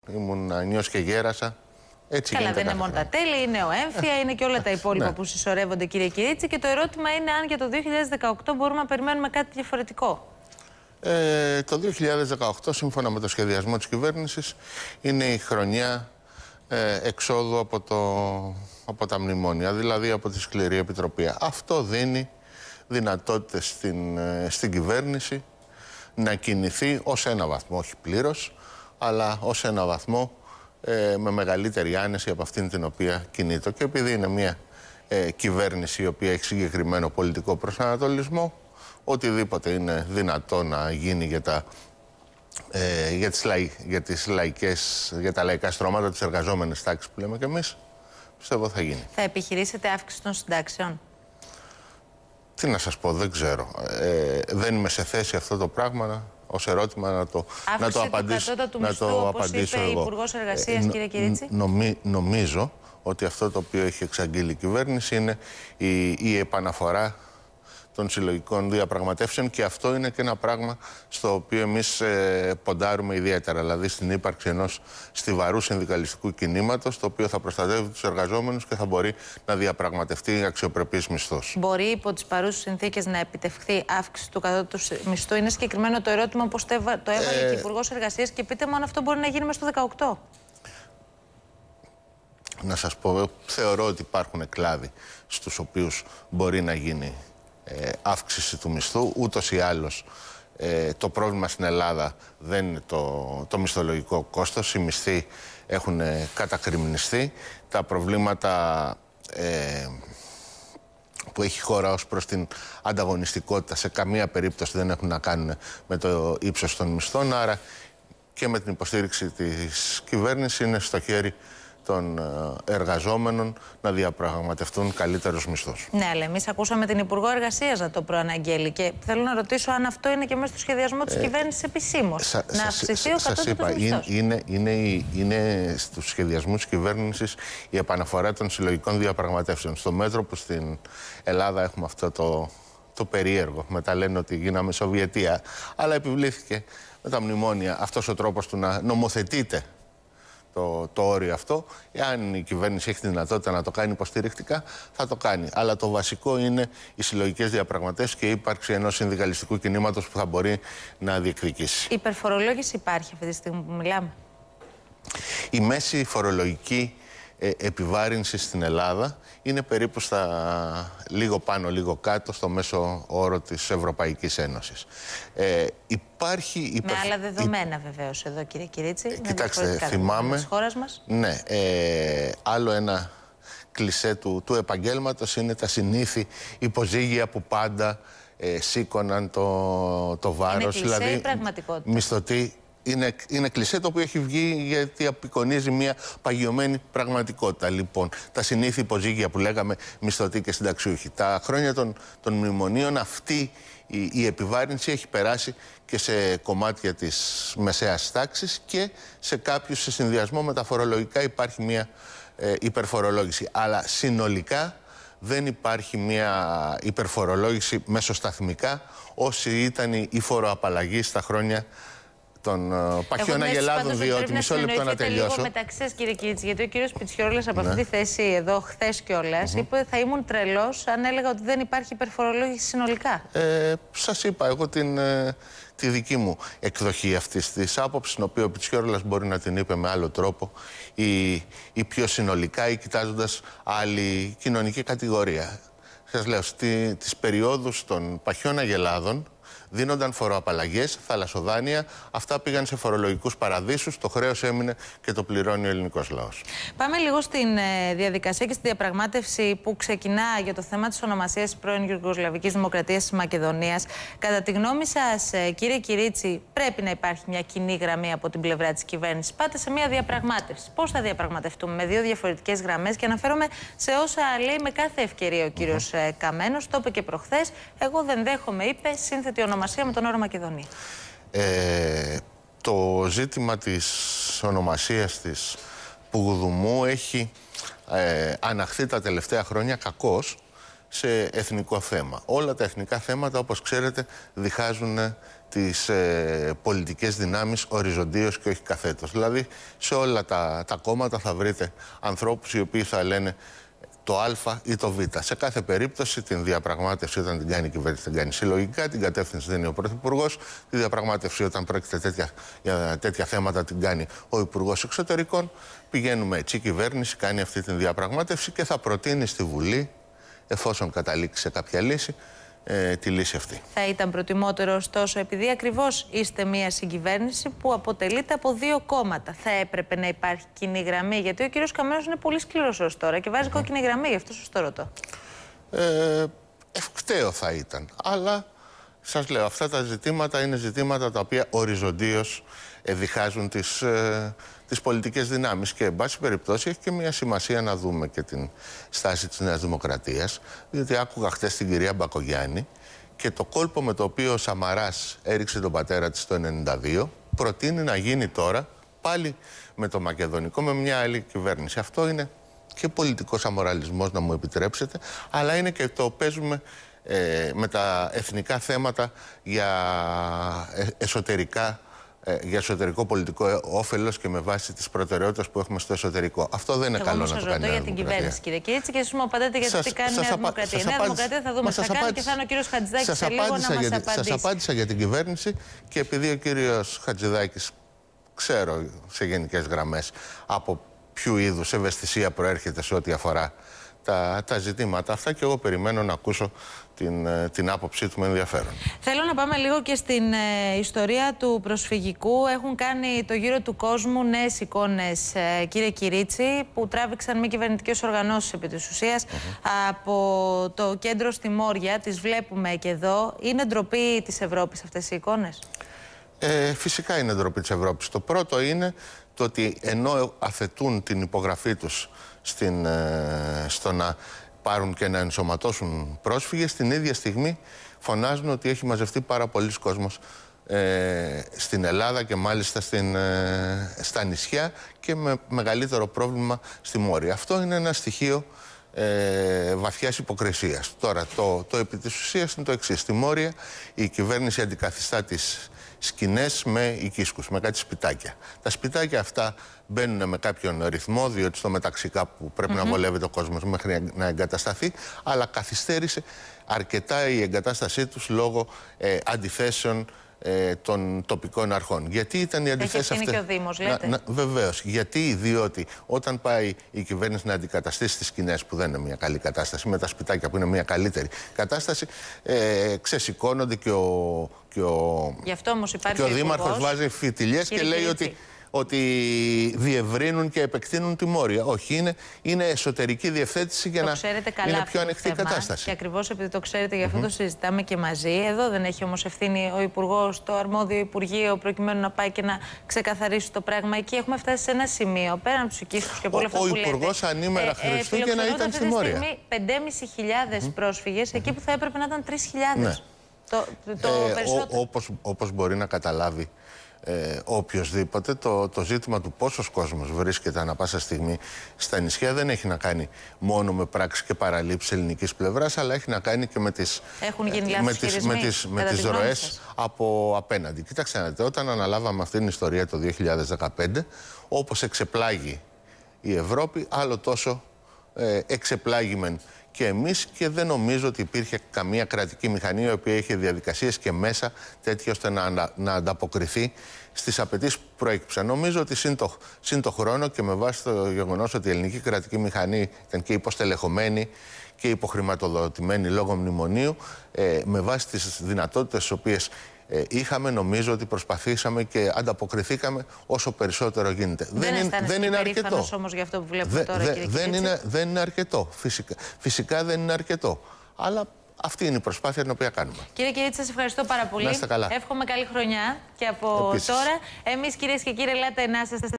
ήμουν νιός και γέρασα. Έτσι. Καλά, δεν είναι μόνο τα τέλη, είναι ο έμφυα, είναι και όλα τα υπόλοιπα που συσσωρεύονται, κύριε Κυρίτσι. Και το ερώτημα είναι αν για το 2018 μπορούμε να περιμένουμε κάτι διαφορετικό. Το 2018, σύμφωνα με το σχεδιασμό της κυβέρνησης, είναι η χρονιά εξόδου από τα μνημόνια, δηλαδή από τη σκληρή επιτροπή. Αυτό δίνει δυνατότητες στην κυβέρνηση να κινηθεί ως ένα βαθμό, όχι πλήρως, αλλά ως ένα βαθμό με μεγαλύτερη άνεση από αυτήν την οποία κινείται. Και επειδή είναι μια κυβέρνηση η οποία έχει συγκεκριμένο πολιτικό προσανατολισμό, οτιδήποτε είναι δυνατό να γίνει για τα λαϊκά στρώματα, τις εργαζόμενες τάξεις που λέμε κι εμείς, πιστεύω θα γίνει. Θα επιχειρήσετε αύξηση των συντάξεων? Τι να σας πω, δεν ξέρω. Δεν είμαι σε θέση αυτό το πράγμα ως ερώτημα να το απαντήσω. Αύξηση του μισθού, όπως είπε η Υπουργός Εργασίας, κύριε Κυρίτσι. Νομίζω ότι αυτό το οποίο έχει εξαγγείλει η κυβέρνηση είναι η επαναφορά των συλλογικών διαπραγματεύσεων, και αυτό είναι και ένα πράγμα στο οποίο εμείς ποντάρουμε ιδιαίτερα, δηλαδή στην ύπαρξη ενός στιβαρού συνδικαλιστικού κινήματος, το οποίο θα προστατεύει τους εργαζόμενους και θα μπορεί να διαπραγματευτεί αξιοπρεπείς μισθούς. Μπορεί υπό τις παρούσες συνθήκες να επιτευχθεί αύξηση του κατώτατου μισθού? Είναι συγκεκριμένο το ερώτημα, όπως το έβαλε και η Υπουργός Εργασίας, και πείτε μου αν αυτό μπορεί να γίνει μέσα στο 2018. Να σας πω, θεωρώ ότι υπάρχουν κλάδοι στους οποίους μπορεί να γίνει αύξηση του μισθού. Ούτως ή άλλως το πρόβλημα στην Ελλάδα δεν είναι το μισθολογικό κόστος. Οι μισθοί έχουν κατακριμνιστεί. Τα προβλήματα που έχει η χώρα ως προς την ανταγωνιστικότητα σε καμία περίπτωση δεν έχουν να κάνουν με το ύψος των μισθών. Άρα και με την υποστήριξη της κυβέρνησης είναι στο χέρι των εργαζόμενων να διαπραγματευτούν καλύτερους μισθούς. Ναι, αλλά εμείς ακούσαμε την Υπουργό Εργασίας να το προαναγγέλει, και θέλω να ρωτήσω αν αυτό είναι και μέσα στο σχεδιασμό της κυβέρνησης επισήμως. Να αυξηθεί ο κατώτατος μισθός. Είναι στους σχεδιασμούς της κυβέρνησης η επαναφορά των συλλογικών διαπραγματεύσεων. Στο μέτρο που στην Ελλάδα έχουμε αυτό το περίεργο, μετά λένε ότι γίναμε Σοβιετία, αλλά επιβλήθηκε με τα μνημόνια αυτός ο τρόπος του να νομοθετείται το όριο αυτό. Εάν η κυβέρνηση έχει τη δυνατότητα να το κάνει υποστηρικτικά, θα το κάνει. Αλλά το βασικό είναι οι συλλογικές διαπραγματεύσεις και η ύπαρξη ενός συνδικαλιστικού κινήματος που θα μπορεί να διεκδικήσει. Η υπερφορολόγηση υπάρχει αυτή τη στιγμή που μιλάμε? Η μέση φορολογική επιβάρυνση στην Ελλάδα είναι περίπου στα λίγο πάνω, λίγο κάτω στο μέσο όρο της Ευρωπαϊκής Ένωσης. Με άλλα δεδομένα βεβαίως εδώ, κύριε Κυρίτσι. Κοιτάξτε, θυμάμαι της χώρας μας. Ναι, άλλο ένα κλισέ του επαγγέλματος είναι τα συνήθη υποζύγια που πάντα σήκωναν το βάρος. Είναι κλισέ δηλαδή, ή πραγματικότητα? Μισθωτοί. Είναι κλισέ το οποίο έχει βγει γιατί απεικονίζει μια παγιωμένη πραγματικότητα. Λοιπόν, τα συνήθη υποζύγια που λέγαμε μισθωτοί και συνταξιούχοι. Τα χρόνια των μνημονίων αυτή η επιβάρυνση έχει περάσει και σε κομμάτια της μεσαίας τάξης, και σε κάποιους σε συνδυασμό με τα φορολογικά υπάρχει μια υπερφορολόγηση. Αλλά συνολικά δεν υπάρχει μια υπερφορολόγηση μεσοσταθμικά όσοι ήταν η φοροαπαλλαγή στα χρόνια των παχιών αγελάδων, διότι μισό λεπτό να τελειώσω. Λίγο μεταξύ σας, κύριε Κυρίτσι, γιατί ο κύριος Πιτσιόρλας από αυτή τη θέση εδώ χθες κιόλας είπε ότι θα ήμουν τρελός αν έλεγα ότι δεν υπάρχει υπερφορολόγηση συνολικά. Σας είπα εγώ τη δική μου εκδοχή αυτής της άποψης, την οποία ο Πιτσιόρλας μπορεί να την είπε με άλλο τρόπο ή πιο συνολικά, ή κοιτάζοντας άλλη κοινωνική κατηγορία. Σας λέω, τις περιόδους των παχιών αγελάδων δίνονταν φοροαπαλλαγές, θαλασσοδάνεια, αυτά πήγαν σε φορολογικούς παραδείσους, το χρέος έμεινε και το πληρώνει ο ελληνικός λαός. Πάμε λίγο στην διαδικασία και στη διαπραγμάτευση που ξεκινά για το θέμα της ονομασίας της πρώην Ιουγκοσλαβικής Δημοκρατίας της Μακεδονίας. Κατά τη γνώμη σας, κύριε Κυρίτσι, πρέπει να υπάρχει μια κοινή γραμμή από την πλευρά της κυβέρνησης? Πάτε σε μια διαπραγμάτευση. Πώς θα διαπραγματευτούμε με δύο διαφορετικές γραμμές? Και αναφέρομαι σε όσα λέει με κάθε ευκαιρία ο κύριος Καμένος. Το είπε και προχθές. Εγώ δεν δέχομαι, είπε, σύνθετη ονομασία με τον όρο Μακεδονία. Το ζήτημα της ονομασίας της Πουδουμού έχει αναχθεί τα τελευταία χρόνια κακώς σε εθνικό θέμα. Όλα τα εθνικά θέματα, όπως ξέρετε, διχάζουν τις πολιτικές δυνάμεις οριζοντίως και όχι καθέτως. Δηλαδή, σε όλα τα κόμματα θα βρείτε ανθρώπους οι οποίοι θα λένε το Α ή το Β. Σε κάθε περίπτωση την διαπραγμάτευση όταν την κάνει η κυβέρνηση την κάνει συλλογικά, την κατεύθυνση δίνει ο Πρωθυπουργός, τη διαπραγμάτευση όταν πρόκειται για τέτοια θέματα την κάνει ο Υπουργός Εξωτερικών. Πηγαίνουμε έτσι, η κυβέρνηση κάνει αυτή την διαπραγμάτευση και θα προτείνει στη Βουλή, εφόσον καταλήξει σε κάποια λύση, τη λύση αυτή. Θα ήταν προτιμότερο, ωστόσο, επειδή ακριβώς είστε μια συγκυβέρνηση που αποτελείται από δύο κόμματα, θα έπρεπε να υπάρχει κοινή γραμμή? Γιατί ο κύριος Καμένος είναι πολύ σκληρός ως τώρα και βάζει κόκκινη γραμμή, γι' αυτό σας το ρωτώ. Ευκταίο θα ήταν. Αλλά σας λέω, αυτά τα ζητήματα είναι ζητήματα τα οποία οριζοντίως διχάζουν τις πολιτικές δυνάμεις και, εν πάση περιπτώσει, έχει και μια σημασία να δούμε και την στάση της Νέας Δημοκρατίας, διότι άκουγα χτες την κυρία Μπακογιάννη και το κόλπο με το οποίο ο Σαμαράς έριξε τον πατέρα της το 1992 προτείνει να γίνει τώρα πάλι με το μακεδονικό, με μια άλλη κυβέρνηση. Αυτό είναι και πολιτικός αμοραλισμός, να μου επιτρέψετε, αλλά είναι και το παίζουμε με τα εθνικά θέματα για εσωτερικό πολιτικό όφελος και με βάση τις προτεραιότητες που έχουμε στο εσωτερικό. Αυτό δεν είναι καλό να το κάνει. Εγώ σας ρωτώ για την κυβέρνηση, κύριε Κυρίτσι, και εσείς μου απαντάτε για το τι κάνει η Νέα Δημοκρατία. Η Νέα Δημοκρατία θα δούμε τι θα κάνει και θα είναι ο κύριος Χατζηδάκης σε λίγο να μας απαντήσει. Σας απάντησα για την κυβέρνηση και επειδή ο κύριος Χατζηδάκης, ξέρω σε γενικές γραμμές από ποιου είδους ευαισθησία προέρχεται σε ό,τι αφορά τα ζητήματα αυτά, και εγώ περιμένω να ακούσω την άποψή του με ενδιαφέρον. Θέλω να πάμε λίγο και στην ιστορία του προσφυγικού. Έχουν κάνει το γύρο του κόσμου νέες εικόνες, κύριε Κυρίτσι, που τράβηξαν μη κυβερνητικές οργανώσεις επί της ουσίας από το κέντρο στη Μόρια. Τις βλέπουμε και εδώ. Είναι ντροπή της Ευρώπης αυτές οι εικόνες? Φυσικά είναι ντροπή της Ευρώπης. Το πρώτο είναι το ότι ενώ αθετούν την υπογραφή τους στο να πάρουν και να ενσωματώσουν πρόσφυγες, την ίδια στιγμή φωνάζουν ότι έχει μαζευτεί πάρα πολλοί κόσμος στην Ελλάδα και μάλιστα στα νησιά και με μεγαλύτερο πρόβλημα στη Μόρια. Αυτό είναι ένα στοιχείο βαθιάς υποκρισίας. Τώρα, το επί της ουσίας είναι το εξής. Στη Μόρια η κυβέρνηση αντικαθιστά τις σκηνές με οικίσκους, με κάτι σπιτάκια. Τα σπιτάκια αυτά μπαίνουν με κάποιον ρυθμό, διότι στο μεταξύ κάπου πρέπει να βολεύεται ο κόσμος μέχρι να εγκατασταθεί, αλλά καθυστέρησε αρκετά η εγκατάστασή τους λόγω αντιθέσεων των τοπικών αρχών. Γιατί ήταν οι αντιθέσεις αυτές? Έχει ευθύνη και ο Δήμος, λέτε. Βεβαίως. Διότι όταν πάει η κυβέρνηση να αντικαταστήσει τις σκηνές, που δεν είναι μια καλή κατάσταση, με τα σπιτάκια που είναι μια καλύτερη κατάσταση, ξεσηκώνονται και ο Δήμαρχος βάζει φιτιλιές και λέει ότι διευρύνουν και επεκτείνουν τη Μόρια. Όχι, είναι εσωτερική διευθέτηση για να είναι πιο ανοιχτή η κατάσταση. Και ακριβώς επειδή το ξέρετε, γι' αυτό το συζητάμε και μαζί. Εδώ δεν έχει όμως ευθύνη ο Υπουργός, το αρμόδιο Υπουργείο, προκειμένου να πάει και να ξεκαθαρίσει το πράγμα. Εκεί έχουμε φτάσει σε ένα σημείο, πέραν από τους οικίσκους και από όλα αυτά που λέτε. Ο Υπουργός ανήμερα Χριστούγεννα ήταν στη Μόρια. Αυτή τη στιγμή 5.500 πρόσφυγες, εκεί που θα έπρεπε να ήταν 3.000. Ναι. Περισσότερο. Όπως μπορεί να καταλάβει οποιοσδήποτε, το ζήτημα του πόσος κόσμος βρίσκεται ανά πάσα στιγμή στα νησιά δεν έχει να κάνει μόνο με πράξεις και παραλήψεις ελληνικής πλευράς, αλλά έχει να κάνει και με τις ροές από απέναντι. Κοιτάξτε να δείτε, όταν αναλάβαμε αυτήν την ιστορία το 2015, όπως εξεπλάγει η Ευρώπη, άλλο τόσο εξεπλάγημεν και εμείς, και δεν νομίζω ότι υπήρχε καμία κρατική μηχανή η οποία είχε διαδικασίες και μέσα τέτοια ώστε να ανταποκριθεί στις απαιτήσεις που προέκυψαν. Νομίζω ότι συν το χρόνο και με βάση το γεγονός ότι η ελληνική κρατική μηχανή ήταν και υποστελεχωμένη και υποχρηματοδοτημένη λόγω μνημονίου, με βάση τις δυνατότητες τις οποίες είχαμε, νομίζω ότι προσπαθήσαμε και ανταποκριθήκαμε όσο περισσότερο γίνεται. Δεν είναι αρκετό. Όμως για αυτό που βλέπουμε τώρα, δεν είναι αρκετό. Φυσικά δεν είναι αρκετό. Αλλά αυτή είναι η προσπάθεια την οποία κάνουμε. Κύριε Κυρίτσι, σας ευχαριστώ πάρα πολύ. Να είστε καλά. Εύχομαι καλή χρονιά και από τώρα. Εμείς, κυρίες και κύριοι, ελάτε να είστε